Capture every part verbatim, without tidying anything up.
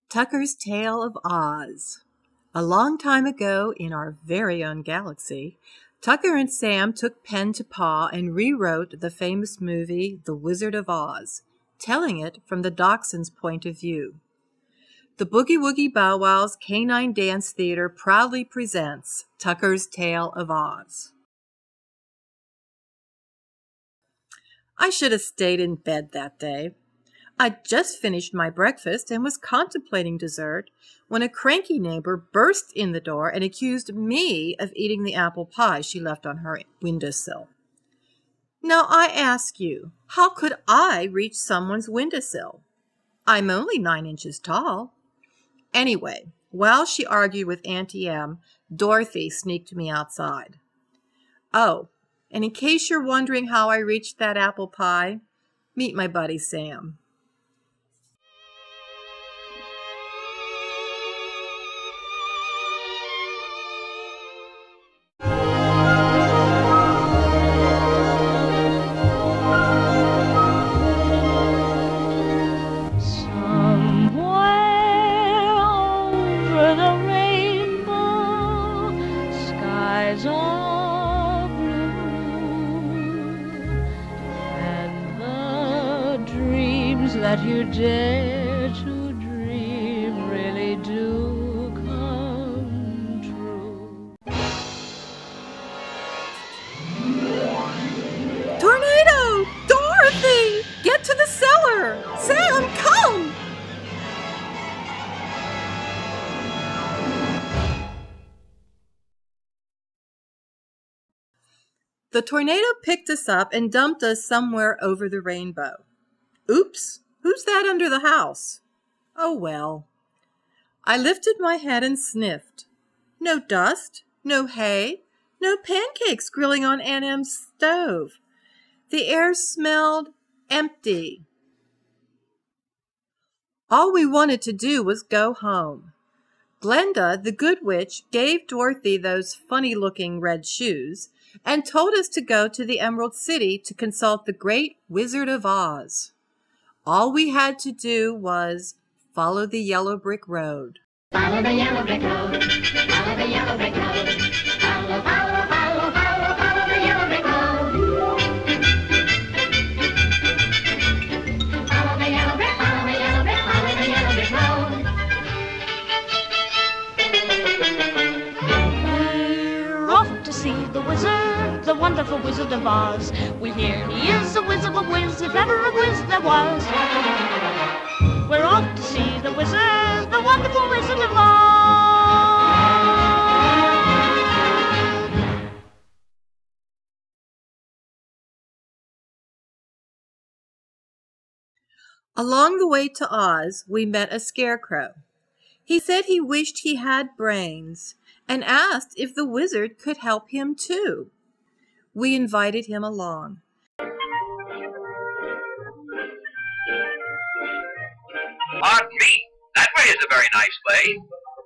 Tucker's Tale of Oz. A long time ago in our very own galaxy, Tucker and Sam took pen to paw and rewrote the famous movie The Wizard of Oz, telling it from the dachshund's point of view. The Boogie Woogie Bow Wow's Canine Dance Theater proudly presents Tucker's Tale of Oz. I should have stayed in bed that day. I'd just finished my breakfast and was contemplating dessert when a cranky neighbor burst in the door and accused me of eating the apple pie she left on her windowsill. Now I ask you, how could I reach someone's windowsill? I'm only nine inches tall. Anyway, while she argued with Auntie Em, Dorothy sneaked me outside. Oh, and in case you're wondering how I reached that apple pie, meet my buddy Sam. That you dare to dream really do come true. Tornado! Dorothy! Get to the cellar! Sam, come! The tornado picked us up and dumped us somewhere over the rainbow. Oops! Who's that under the house? Oh, well. I lifted my head and sniffed. No dust, no hay, no pancakes grilling on Aunt Em's stove. The air smelled empty. All we wanted to do was go home. Glenda, the good witch, gave Dorothy those funny-looking red shoes and told us to go to the Emerald City to consult the great Wizard of Oz. All we had to do was follow the yellow brick road. Follow the yellow brick road. Follow the yellow brick road. Follow, follow, follow, follow, follow the yellow brick road. Follow the yellow brick, follow the yellow brick, follow the yellow brick road. We're off to see the wizard, the wonderful Wizard of Oz. We hear he is a wizard of whiz, if ever a whiz there was. We're off to see the wizard, the wonderful Wizard of Oz. Along the way to Oz, we met a scarecrow. He said he wished he had brains and asked if the wizard could help him too. We invited him along. Pardon me, that way is a very nice way.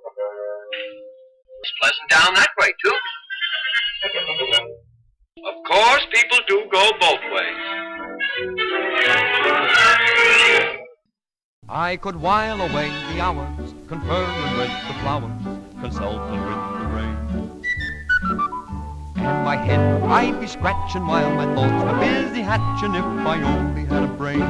It's pleasant down that way, too. Of course, people do go both ways. I could while away the hours, conferring with the flowers, consulting with the rain. In my head I'd be scratching while my thoughts were busy hatching if I only had a brain.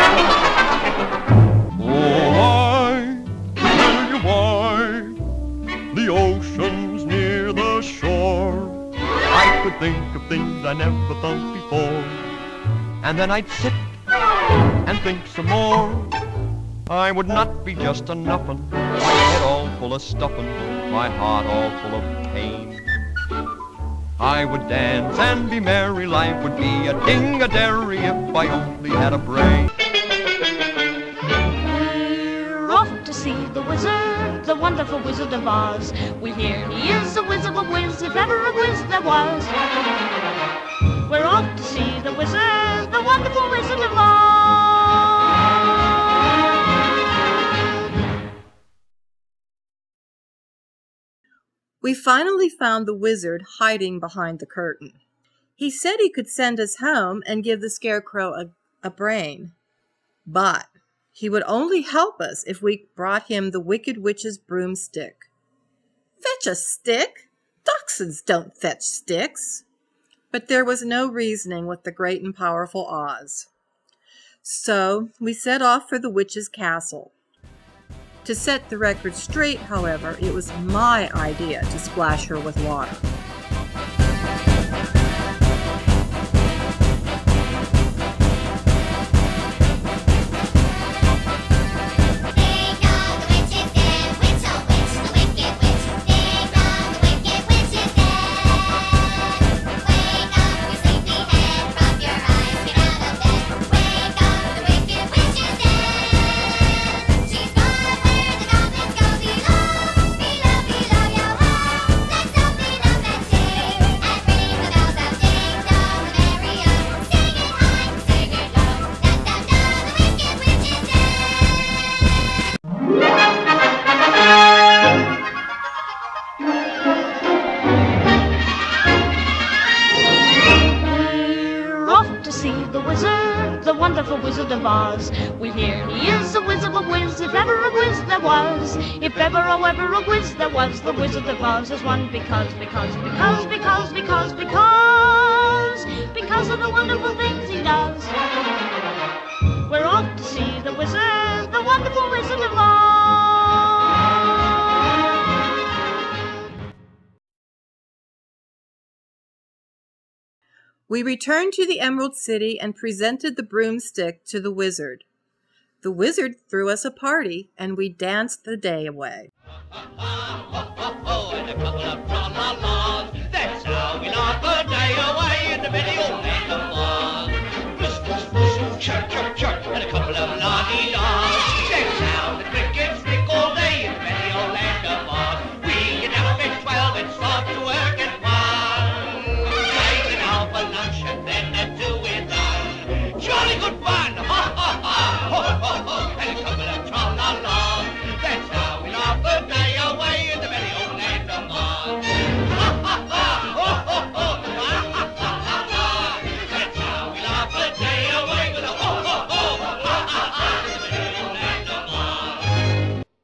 Oh, I tell you why the ocean's near the shore. I could think of things I never thought before, and then I'd sit and think some more. I would not be just a nuffin', my head all full of stuffin', my heart all full of pain. I would dance and be merry, life would be a ding-a-dairy if I only had a brain. We're off to see the wizard, the wonderful Wizard of Oz. We hear he is a wizard of whiz, if ever a whiz there was. We're off to see the wizard, the wonderful Wizard of Oz. We finally found the wizard hiding behind the curtain. He said he could send us home and give the scarecrow a, a brain. But He would only help us if we brought him the Wicked Witch's broomstick. Fetch a stick? Dachshunds don't fetch sticks. But there was no reasoning with the great and powerful Oz. So we set off for the witch's castle. To set the record straight, however, it was my idea to splash her with water. Wonderful Wizard of Oz. We hear he is a wizard of whiz, if ever a whiz there was. If ever, oh ever a whiz there was, the Wizard of Oz is one because, because, because, because, because, because, because of the wonderful things he does. We're off to see the wizard, the wonderful Wizard of Oz. We returned to the Emerald City and presented the broomstick to the wizard. The wizard threw us a party, and we danced the day away. And a couple of tra-la-las, that's how we laugh the day away in the merry old land of Oz. Whisk, whisk, whisk, chirp, chirp, chirp, and a couple of la-dee-las, that's how the crickets squeak all day in the merry old land of Oz. We get up at twelve and start to work at one. Taking out for lunch and then at two we're done. Jolly good fun, ha ha ha, ho ho ho, and a couple of tra-la-las, that's how we laugh the day away in the merry old land of Oz. Ha ha ha, ho ho ho, ha ha ha ha ha, that's how we laugh the day away with a ho ho ho, ha ha ha, in the merry old land of Oz.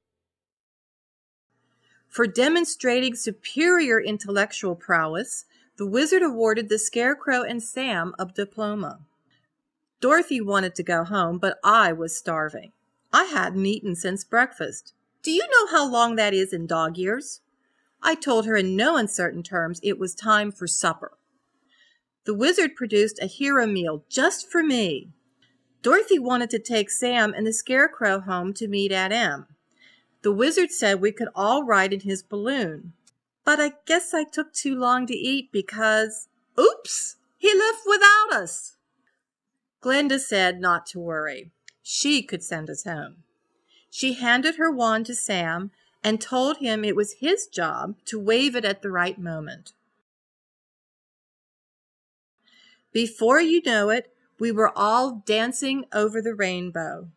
For demonstrating superior intellectual prowess, the wizard awarded the Scarecrow and Sam a diploma. Dorothy wanted to go home, but I was starving. I hadn't eaten since breakfast. Do you know how long that is in dog years? I told her in no uncertain terms it was time for supper. The wizard produced a hero meal just for me. Dorothy wanted to take Sam and the Scarecrow home to meet Aunt Em. The wizard said we could all ride in his balloon. But I guess I took too long to eat because, oops, he left without us. Glenda said not to worry. She could send us home. She handed her wand to Sam and told him it was his job to wave it at the right moment. Before you know it, we were all dancing over the rainbow.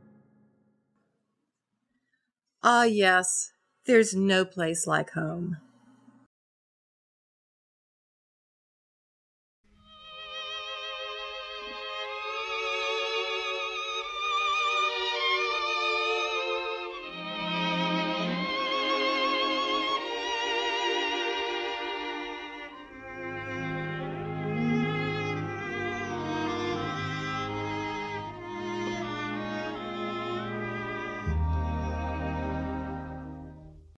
Ah, yes, there's no place like home.